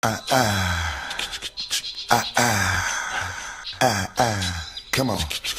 Come on.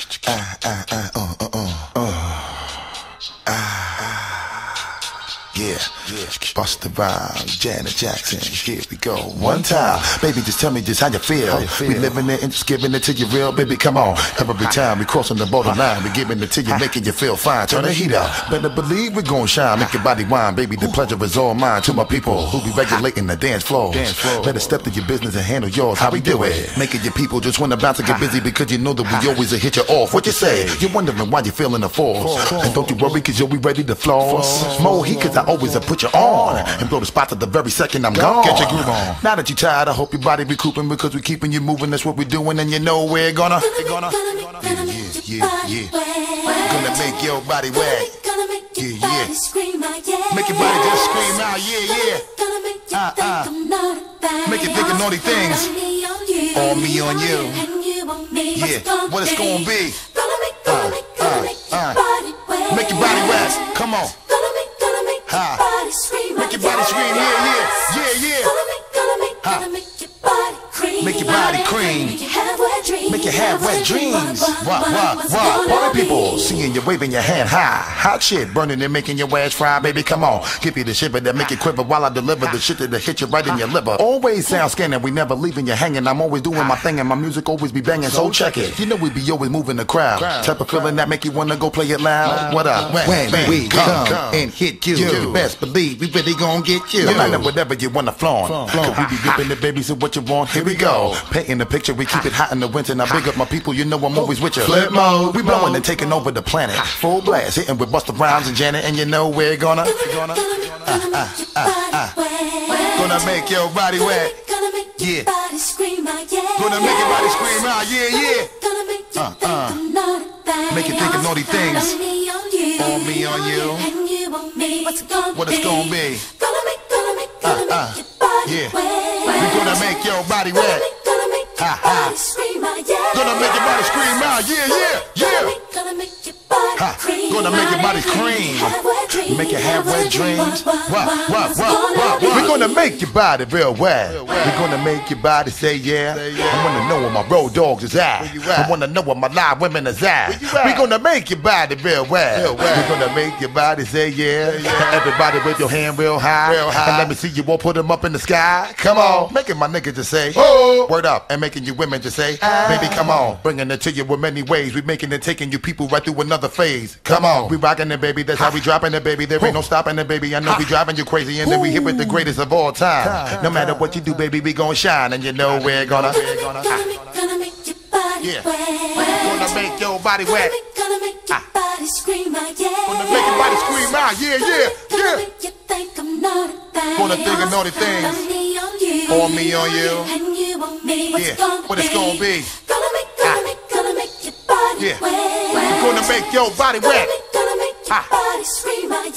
Yeah, Busta Rhymes, Janet Jackson, here we go. One time, baby, just tell me just how you feel. We living it and just giving it to you real, baby, come on. Every time we crossing the borderline, we giving it to you, making you feel fine. Turn the heat up, better believe we're gonna shine. Make your body wine, baby, the pleasure is all mine. To my people who be regulating the dance floor, better step to your business and handle yours. How we do it? Making your people just wanna bounce and get busy because you know that we always hit you off. What you say? You're wondering why you feeling the force. And don't you worry cause you'll be ready to floss. More heat cause I always put you on and blow the spot at the very second I'm gone. Get your groove on. Now that you're tired, I hope your body recouping because we keeping you moving. That's what we're doing, and you know we're gonna Gonna make your body wet. Yeah. Make your body just scream out. Yeah. Make you think of naughty things. On me, on you. Yeah. What it's gonna be. Make your body wet. Come on. Make your body scream, yeah. Make your body cream. Make you have wet dreams. Party people, seeing you waving your hand high. Hot shit burning and making your ass fry, baby, come on. Give you the shiver that make you quiver while I deliver the shit that'll hit you right in your liver. Always sound scanning, we never leaving you hanging. I'm always doing my thing and my music always be banging, so check it. You know we be always moving the crowd. Type of feeling that make you wanna go play it loud. What up? When we come and hit you best believe we really gon' get you. No matter whatever you wanna flaunt. Cause we be ripping the baby, so what you want? Here we go. Painting the picture, we keep it hot in the winter. Now big up my people, you know I'm always with you. Flip mode, we blowing and taking over the planet. Full blast, hitting with Busta Rhymes and Janet, and you know we're gonna make your body wet. Yeah. Gonna make your body scream out. Yeah. Make you think of naughty things. On me, on you. What it's gonna be. Yeah. We gonna make your body wet. Gonna make your body scream out. Yeah. Gonna make your body cream. Make you have wet dreams. We're gonna make your body real wet. We're gonna make your body say yeah. I wanna know where my road dogs is at. I wanna know where my live women is at. We're gonna make your body real wet. We're gonna make your body say yeah. Everybody with your hand real high. And let me see you all put them up in the sky. Come on. Making my niggas just say word up. And making you women just say baby come on. Bringing it to you with many ways. We making it, taking you people right through another phase. Come on. We rocking it, baby. That's how we dropping it, baby. There ain't no stopping it, baby. I know we driving you crazy, and then we hit with the greatest of all time. No matter what you do, baby, we gon' shine, and you know we're gonna make your body wet. Gonna make your body wet. Gonna make your body scream out. Gonna make your body scream out. Yeah. Gonna think of naughty things. On me, on you. Yeah. What it's gonna be. Yeah. We're gonna make your body wet. We're gonna make your body scream out.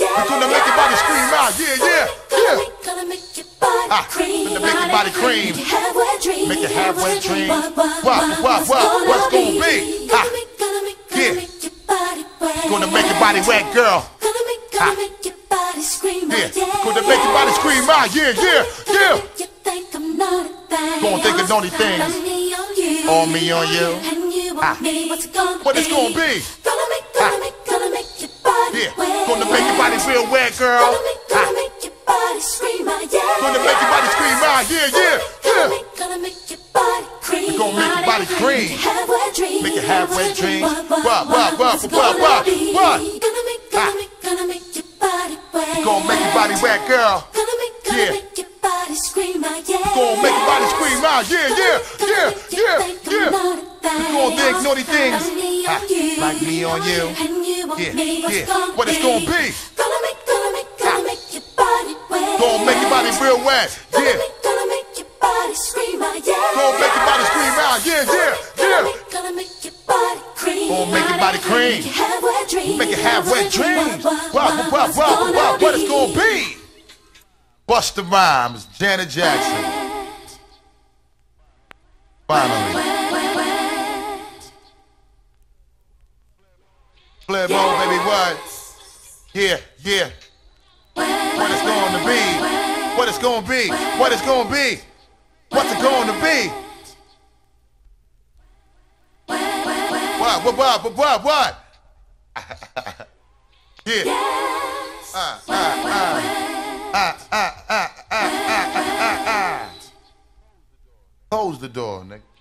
Yeah. Gonna make your body cream. Make you have wet dreams. What's gonna be? Yeah. Gonna make your body wet, girl. Gonna make your body scream out. Yeah. Gonna make your body scream out. Yeah. Gonna think of naughty things. On me, on you. What it's gonna be? Gonna make your body wet. Gonna make your body real wet, girl. Gonna make your body scream out. Gonna make your body scream out. Yeah. Gonna make your body cream. We gonna make your body cream. Make you have wet dreams. What? Gonna make your body wet. Gonna make your body wet, girl. Yeah. Make your body scream out. Gonna make your body scream out. Yeah. We gonna think naughty things. Like me on you. Yeah. What it's gonna be. Gonna make your body wet. Gonna make your body real wet. Yeah. Gonna make your body scream out. Gonna make your body scream out. Yeah. Gonna make your body cream. Gonna make your body cream. Make you have wet dreams. What it's gonna be. Busta Rhymes, Janet Jackson. Finally. Flip mode, baby, what? Yeah. What it's going to be? What it's going to be? What's it going to be? What? Yeah. Close the door, nigga.